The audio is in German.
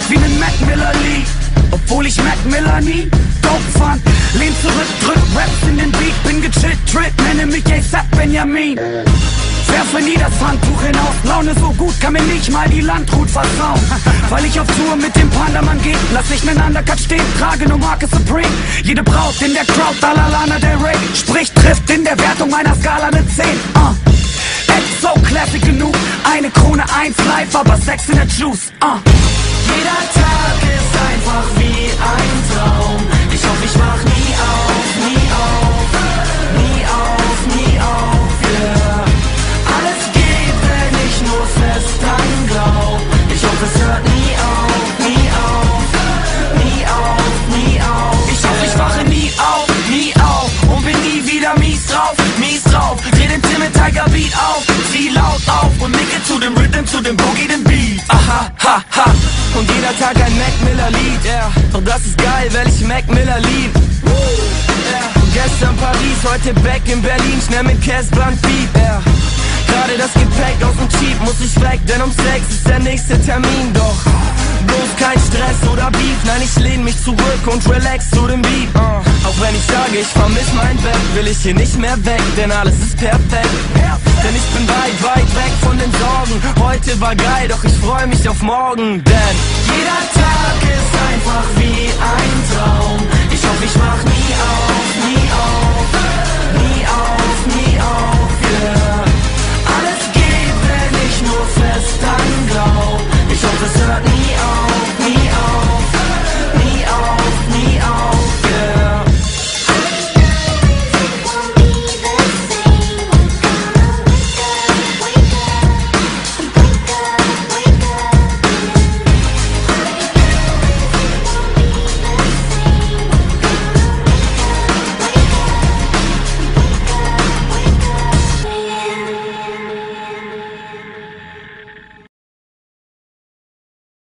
wie nen Mac Miller Lied. Obwohl ich Mac Miller nie dope fand. Lehn zurück, drück Raps in den Beat. Bin gechillt, Trip, nenne mich A$AP Benjamin. Werfe nie das Handtuch hinaus. Laune so gut, kann mir nicht mal die Landrut vertrauen. Weil ich auf Tour mit dem Pandamann geh. Lass nicht nen Undercut stehen, trage nur Marke Supreme. Jede Braut in der Crowd, Dalalana Del Rey. Sprich, trifft in der Wertung meiner Skala ne 10. So classic genug, eine Krone, 1 live, aber Sex in der Juice. Jeder Tag ist einfach wie ein Traum. Ich hoffe, ich wach nie auf, nie auf, nie auf, nie auf, yeah. Alles geht, wenn ich nur fest dran glaub. Ich hoffe, es hört nie auf, nie auf, nie auf, nie auf. Ich hoffe, ich wache nie auf und bin nie wieder mies drauf, mies drauf. Dreh den Tim mit Tiger Beat auf, zieh laut auf und nicke zu dem Rhythm, zu dem Boogie, dem Beat. Aha, ha, ha. Und jeder Tag ein Mac Miller Lied, yeah. Doch das ist geil, weil ich Mac Miller lieb, yeah. Gestern Paris, heute back in Berlin, schnell mit Cassband Beat, yeah. Gerade das Gepäck aus dem Jeep muss ich weg, denn um 6 ist der nächste Termin. Doch bloß kein Stress oder Beef, nein, ich lehn mich zurück und relax zu dem Beat. Auch wenn ich sage, ich vermiss mein Bett, will ich hier nicht mehr weg, denn alles ist perfekt. Denn ich bin weit, weit weg von den Sorgen. Heute war geil, doch ich freu mich auf morgen, denn jeder Tag ist einfach wie ein Traum. Ich hoffe, ich wach nie auf, nie auf, nie auf, nie auf, yeah. Alles geht, wenn ich nur fest dran glaub. Ich hoffe, es hört nie